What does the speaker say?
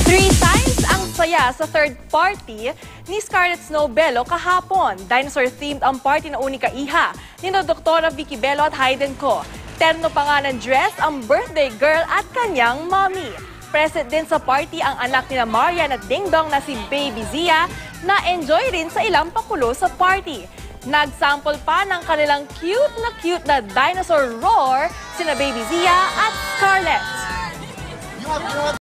Three times ang saya sa third party ni Scarlet Snow Belo kahapon. Dinosaur-themed ang party na unika iha ni Dr. Vicky Belo at Hayden ko. Terno pa nga ng dress ang birthday girl at kanyang mommy. Present din sa party ang anak nila Marian at Ding Dong na si Baby Zia na enjoy rin sa ilang pakulo sa party. Nagsample pa ng kanilang cute na dinosaur roar sina Baby Zia at Scarlett.